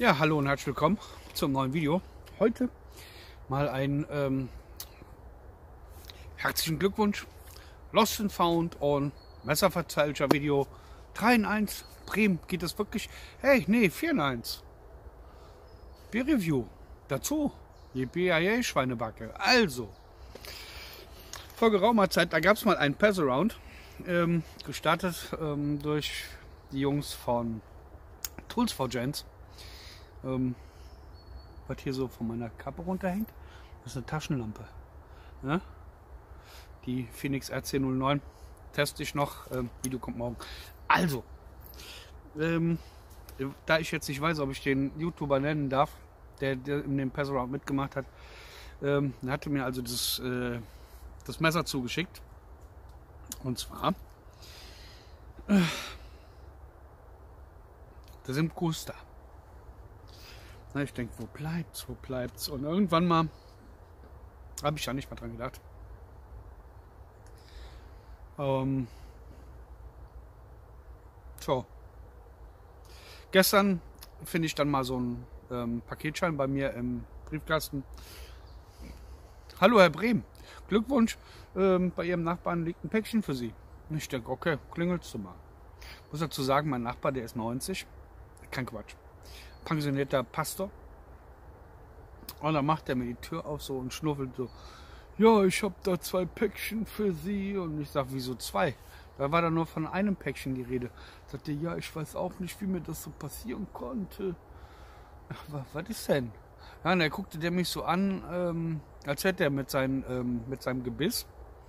Ja, hallo und herzlich willkommen zum neuen Video. Heute mal ein herzlichen Glückwunsch. Lost and Found on Messerverteidiger Video 3 in 1. Bremen, geht es wirklich? Hey, nee, 4 in 1. Bier Review. Dazu die BIA Schweinebacke. Also, vor geraumer Zeit, da gab es mal einen Pass-Around, gestartet durch die Jungs von Tools for Gents. Was hier so von meiner Kappe runterhängt, das ist eine Taschenlampe. Ja? Die Phoenix RC09 teste ich noch. Video kommt morgen. Also, da ich jetzt nicht weiß, ob ich den YouTuber nennen darf, der in dem Pass-Around mitgemacht hat, hatte mir also das Messer zugeschickt. Und zwar das im Kuster. Na, ich denke, wo bleibt's, wo bleibt's? Und irgendwann mal habe ich ja nicht mal dran gedacht. So. Gestern finde ich dann mal so einen Paketschein bei mir im Briefkasten. Hallo Herr Brehm, Glückwunsch, bei Ihrem Nachbarn liegt ein Päckchen für Sie. Und ich denke, okay, klingelst du mal. Muss dazu sagen, mein Nachbar, der ist 90. Kein Quatsch. Pensionierter Pastor. Und dann macht er mir die Tür auf so und schnuffelt so. Ja, ich habe da 2 Päckchen für Sie. Und ich sage, wieso 2? Da war da nur von einem Päckchen die Rede. Sagte, ja, ich weiß auch nicht, wie mir das so passieren konnte. Was ist denn? Ja, und er guckte der mich so an, als hätte er mit seinem Gebiss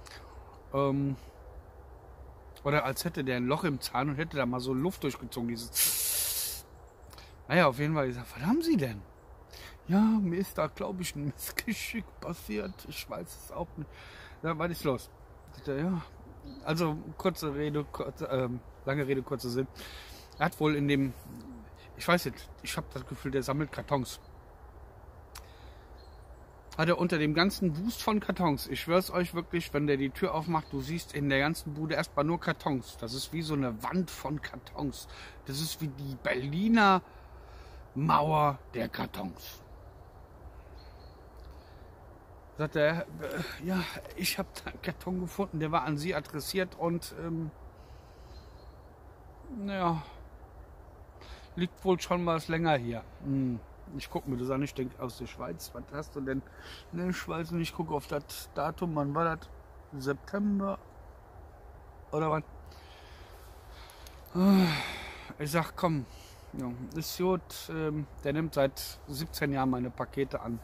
oder als hätte der ein Loch im Zahn und hätte da mal so Luft durchgezogen. Dieses. Naja, auf jeden Fall. Ich sag, was haben Sie denn? Ja, mir ist da, glaube ich, ein Missgeschick passiert. Ich weiß es auch nicht. Ja, was ist los? Ja, also kurze Rede, lange Rede, kurzer Sinn. Er hat wohl in dem, ich weiß nicht, ich habe das Gefühl, der sammelt Kartons. Hat er unter dem ganzen Wust von Kartons, ich schwör's euch wirklich, wenn der die Tür aufmacht, du siehst in der ganzen Bude erstmal nur Kartons. Das ist wie so eine Wand von Kartons. Das ist wie die Berliner Mauer der Kartons. Sagt er, ja, ich habe da einen Karton gefunden, der war an Sie adressiert und naja, liegt wohl schon was länger hier. Ich gucke mir das an, ich denke, aus der Schweiz, was hast du denn? Ne, ich weiß nicht, ich gucke auf das Datum, wann war das? September oder was? Ich sag, komm, ja, ist gut, der nimmt seit 17 Jahren meine Pakete an.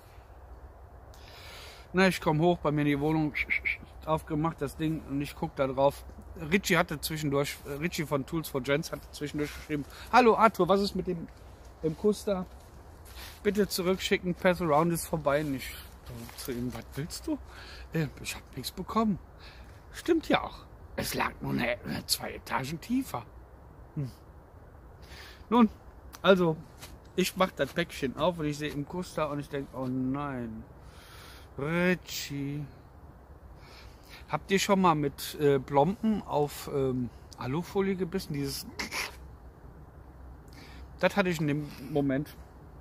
Na, ich komme hoch bei mir in die Wohnung, aufgemacht das Ding und ich gucke da drauf. Richie von Tools for Gents hatte zwischendurch geschrieben, hallo Arthur, was ist mit dem Kuster? Bitte zurückschicken, Pass Around ist vorbei. Und ich zu ihm, was willst du? Ich habe nichts bekommen. Stimmt ja auch. Es lag nur 2 Etagen tiefer. Nun, also, ich mache das Päckchen auf und ich sehe im Kuster und ich denke, oh nein. Richie. Habt ihr schon mal mit Plomben auf Alufolie gebissen? Das hatte ich in dem Moment,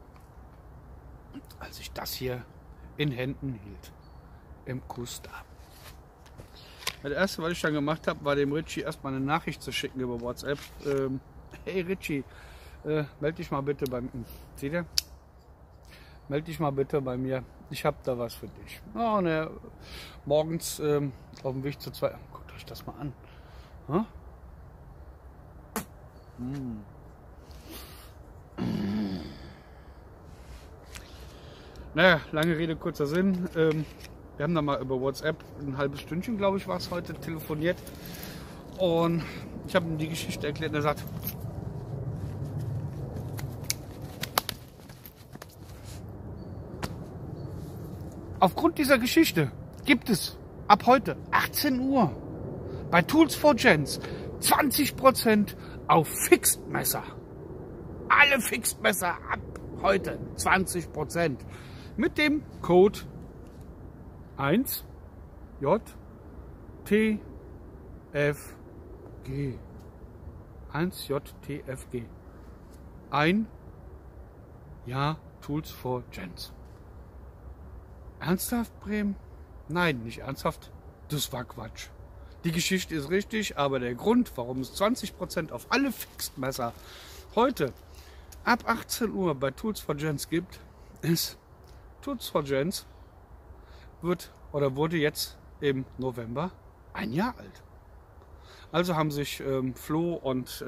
als ich das hier in Händen hielt. Im Kuster. Das erste, was ich dann gemacht habe, war dem Richie erstmal eine Nachricht zu schicken über WhatsApp. Hey Richie, melde dich mal bitte bei mir. Seht ihr? Melde dich mal bitte bei mir. Ich habe da was für dich. Ja, und er morgens auf dem Weg zur zweiten. Guckt euch das mal an. Huh? Naja, lange Rede, kurzer Sinn. Wir haben da mal über WhatsApp ein halbes Stündchen, glaube ich, war es heute, telefoniert. Und ich habe ihm die Geschichte erklärt und er sagt, aufgrund dieser Geschichte gibt es ab heute 18 Uhr bei Tools for Gents 20% auf Fixed-Messer. Alle Fixed-Messer ab heute 20%. Mit dem Code 1JTFG. 1JTFG. Ja, Tools for Gents. Ernsthaft, Bremen? Nein, nicht ernsthaft. Das war Quatsch. Die Geschichte ist richtig, aber der Grund, warum es 20% auf alle Fixed-Messer heute ab 18 Uhr bei Tools for Gents gibt, ist, Tools for Gents wurde jetzt im November ein Jahr alt. Also haben sich Flo und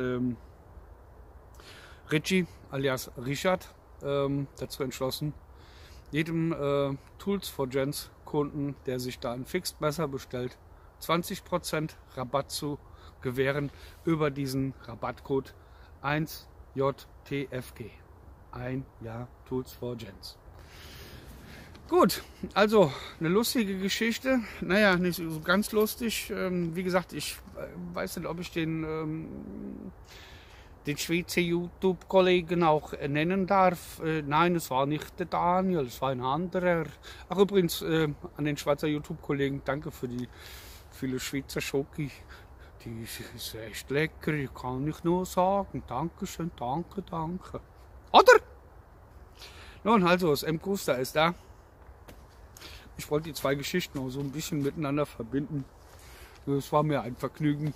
Richie alias Richard dazu entschlossen, jedem Tools for Gents Kunden, der sich da ein Fixed Messer bestellt, 20% Rabatt zu gewähren über diesen Rabattcode 1JTFG. Ein Jahr Tools for Gents. Gut, also eine lustige Geschichte. Naja, nicht so ganz lustig. Wie gesagt, ich weiß nicht, ob ich den Schweizer YouTube-Kollegen auch nennen darf. Nein, es war nicht der Daniel, es war ein anderer. Ach übrigens, an den Schweizer YouTube-Kollegen, danke für die viele Schweizer Schoki. Die ist echt lecker, kann ich nur sagen. Dankeschön, danke, danke. Oder? Nun, also, das M-Guster ist da. Ich wollte die zwei Geschichten auch so ein bisschen miteinander verbinden. Das war mir ein Vergnügen.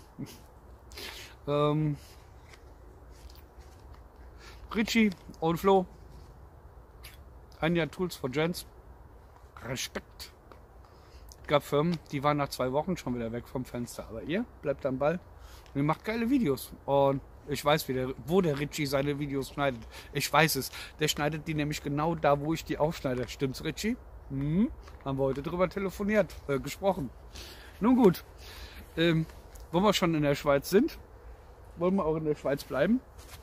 Richie und Flo, ein Jahr Tools for Gents. Respekt. Es gab Firmen, die waren nach 2 Wochen schon wieder weg vom Fenster. Aber ihr bleibt am Ball und ihr macht geile Videos. Und ich weiß, wo der Richie seine Videos schneidet. Ich weiß es. Der schneidet die nämlich genau da, wo ich die aufschneide. Stimmt's, Richie? Haben wir heute drüber telefoniert, gesprochen. Nun gut, wo wir schon in der Schweiz sind, wollen wir auch in der Schweiz bleiben.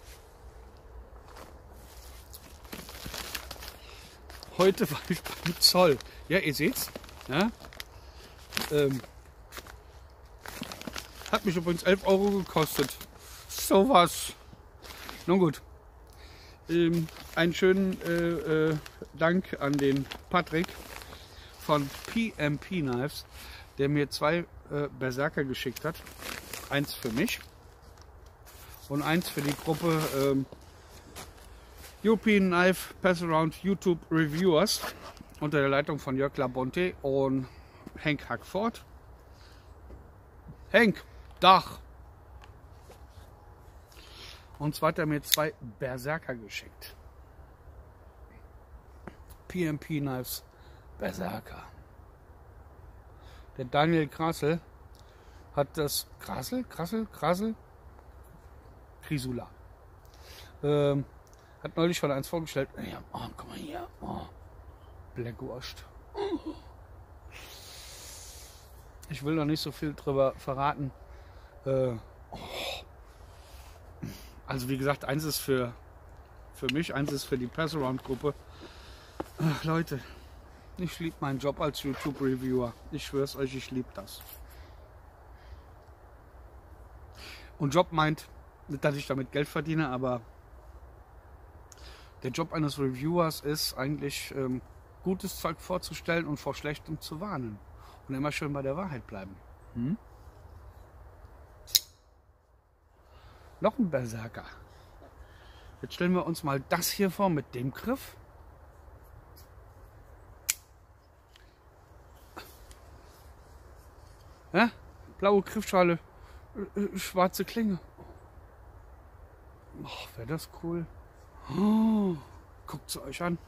Heute war ich beim Zoll. Ja, ihr seht's. Ja? Hat mich übrigens 11 Euro gekostet. Sowas. Nun gut. Einen schönen Dank an den Patrick von PMP Knives, der mir 2 Berserker geschickt hat. Eins für mich und eins für die Gruppe European Knife Pass Around YouTube Reviewers unter der Leitung von Jörg Labonte und Henk Hackford. Henk, Dach! Und zwar hat er mir 2 Berserker geschickt. PMP Knives Berserker. Der Daniel Krasel hat das Crisula. Hat neulich schon eins vorgestellt. Ja, oh, guck mal hier. Oh, Blackwashed. Ich will noch nicht so viel drüber verraten. Also wie gesagt, eins ist für mich, eins ist für die Pass-Around-Gruppe. Ach Leute, ich liebe meinen Job als YouTube-Reviewer. Ich schwör's euch, ich liebe das. Und Job meint, nicht, dass ich damit Geld verdiene, aber der Job eines Reviewers ist eigentlich, gutes Zeug vorzustellen und vor Schlechtem zu warnen. Und immer schön bei der Wahrheit bleiben. Noch ein Berserker. Jetzt stellen wir uns mal das hier vor mit dem Griff. Ja? Blaue Griffschale, schwarze Klinge. Oh, wäre das cool. Oh, guckt es euch an.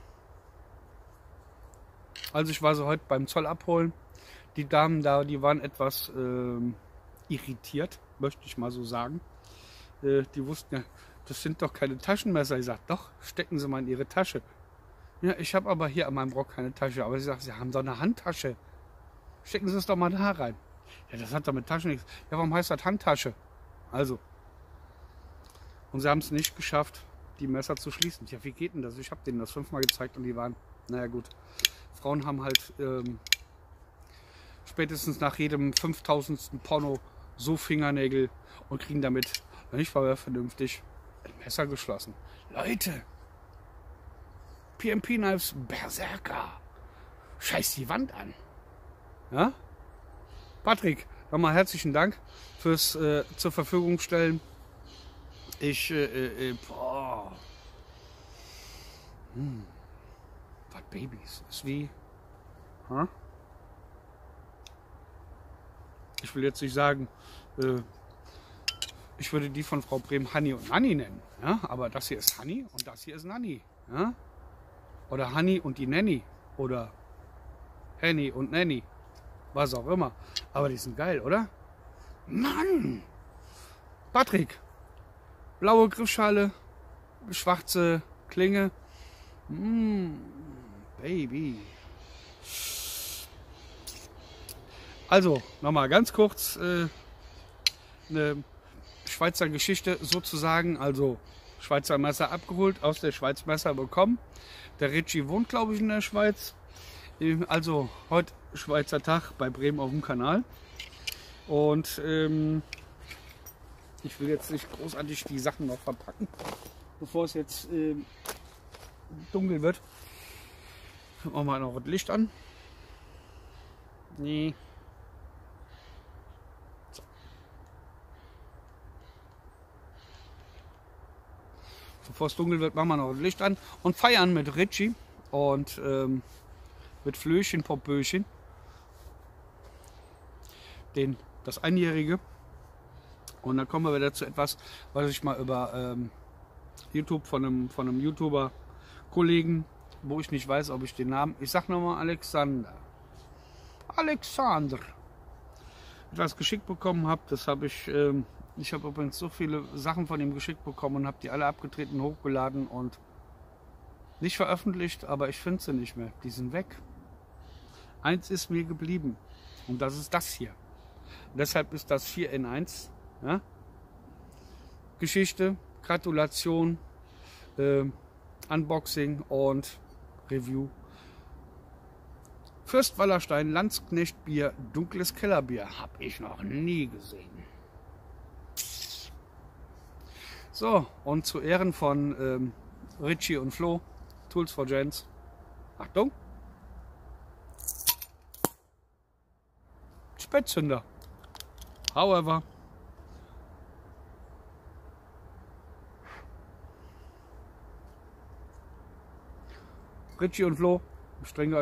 Also ich war so heute beim Zoll abholen. Die Damen da, die waren etwas irritiert, möchte ich mal so sagen. Die wussten ja, das sind doch keine Taschenmesser. Ich sage, doch, stecken Sie mal in Ihre Tasche. Ja, ich habe aber hier an meinem Rock keine Tasche. Aber sie sagt, Sie haben doch eine Handtasche. Stecken Sie es doch mal da rein. Ja, das hat doch mit Taschen nichts. Ja, warum heißt das Handtasche? Also. Und sie haben es nicht geschafft, die Messer zu schließen. Ja, wie geht denn das? Ich habe denen das 5-mal gezeigt und die waren, naja gut. Frauen haben halt spätestens nach jedem 5000. Porno so Fingernägel und kriegen damit nicht vernünftig ein Messer geschlossen. Leute, PMP Knives Berserker. Scheiß die Wand an. Ja? Patrick, nochmal herzlichen Dank fürs zur Verfügung stellen. Was Babys? Ist wie... Huh? Ich will jetzt nicht sagen, ich würde die von Frau Brehm Hanni und Nanni nennen. Ja? Aber das hier ist Hanni und das hier ist Nanni. Ja? Oder Hanni und die Nanny. Oder Henny und Nanny. Was auch immer. Aber die sind geil, oder? Mann! Patrick! Blaue Griffschale, schwarze Klinge. Baby. Also, nochmal ganz kurz eine Schweizer Geschichte sozusagen. Also, Schweizer Messer abgeholt, aus der Schweiz Messer bekommen. Der Ritchie wohnt, glaube ich, in der Schweiz. Also, heute Schweizer Tag bei Bremen auf dem Kanal. Und ich will jetzt nicht großartig die Sachen noch verpacken, bevor es jetzt dunkel wird. Machen wir mal noch das Licht an. Nee. So. Bevor es dunkel wird, machen wir noch das Licht an und feiern mit Ritchie und mit Flöchen, Popöchen. Das Einjährige. Und dann kommen wir wieder zu etwas, was ich mal über YouTube von einem YouTuber-Kollegen, wo ich nicht weiß, ob ich den Namen, ich sag nochmal Alexander, etwas geschickt bekommen habe. Das habe ich habe übrigens so viele Sachen von ihm geschickt bekommen und habe die alle abgetreten, hochgeladen und nicht veröffentlicht, aber ich finde sie nicht mehr. Die sind weg. Eins ist mir geblieben und das ist das hier. Und deshalb ist das 4 in 1. Ja? Geschichte, Gratulation, Unboxing und Review. Fürst Wallerstein Landsknecht-Bier, dunkles Kellerbier. Habe ich noch nie gesehen. So, und zu Ehren von Ritchie und Flo, Tools for Gents. Achtung! Spätzünder. However. Ritchie und Flo, ich trinke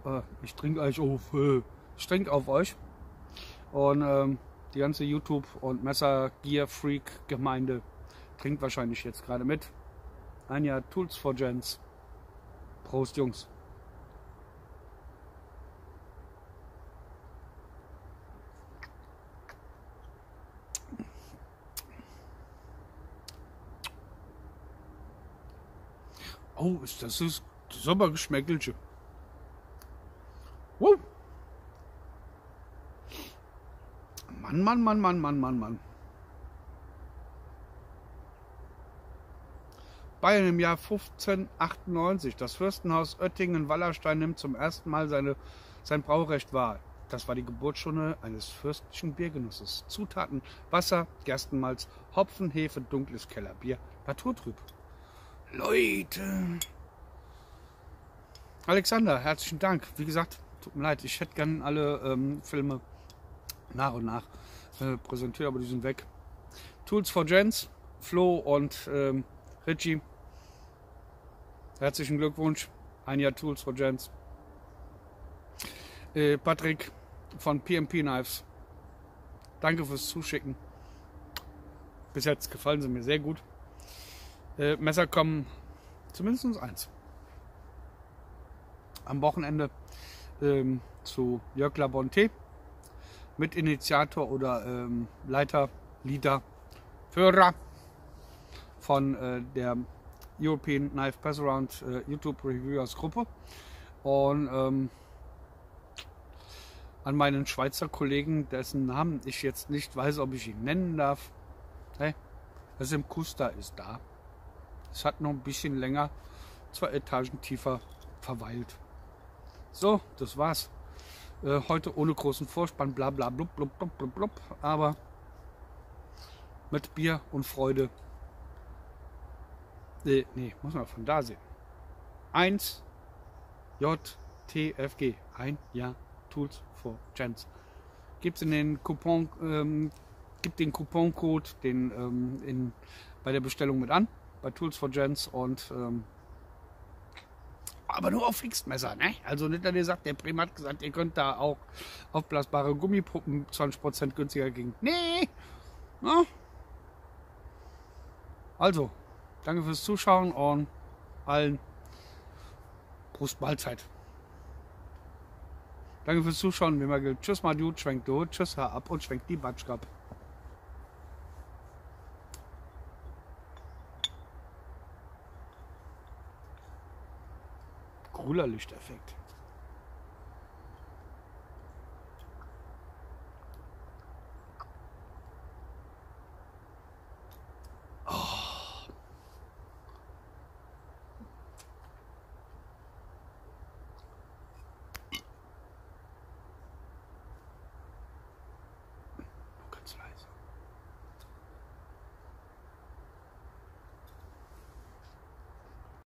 auf euch. Und die ganze YouTube- und Messer-Gear-Freak-Gemeinde trinkt wahrscheinlich jetzt gerade mit. Ein Jahr Tools for Gents. Prost, Jungs. Oh, das ist aber Geschmäckelchen. Wow. Mann. Bayern im Jahr 1598. Das Fürstenhaus Oettingen-Wallerstein nimmt zum ersten Mal sein Braurecht wahr. Das war die Geburtsstunde eines fürstlichen Biergenusses. Zutaten: Wasser, Gerstenmalz, Hopfen, Hefe, dunkles Kellerbier, naturtrüb. Leute! Alexander, herzlichen Dank. Wie gesagt, tut mir leid, ich hätte gerne alle Filme nach und nach präsentiert, aber die sind weg. Tools for Gents, Flo und Ritchie. Herzlichen Glückwunsch. Ein Jahr Tools for Gents. Patrick von PMP Knives. Danke fürs Zuschicken. Bis jetzt gefallen sie mir sehr gut. Messer kommen zumindest eins. Am Wochenende zu Jörg Labonté, Mitinitiator oder Leiter, Führer von der European Knife Pass Around YouTube Reviewers Gruppe. Und an meinen Schweizer Kollegen, dessen Namen ich jetzt nicht weiß, ob ich ihn nennen darf. Hey, das im Kuster ist da. Es hat noch ein bisschen länger, 2 Etagen tiefer verweilt. So, das war's. Heute ohne großen Vorspann, bla bla blub, blub, blub, blub, blub, aber mit Bier und Freude. Nee, muss man von da sehen. 1 JTFG, ein Jahr Tools for Gents. Gibt's in den Coupon, gibt den Couponcode bei der Bestellung mit an, bei Tools for Gents und Aber nur auf Fixmesser, ne? Also nicht, dass ihr sagt, der Bremen hat gesagt, ihr könnt da auch aufblasbare Gummipuppen 20% günstiger kriegen. Nee! Ja. Also, danke fürs Zuschauen und allen Prost Mahlzeit. Danke fürs Zuschauen, wie immer gilt. Tschüss, mal Dude, schwenkt du, tschüss, hör ab und schwenkt die Batschkap. Cooler Lichteffekt.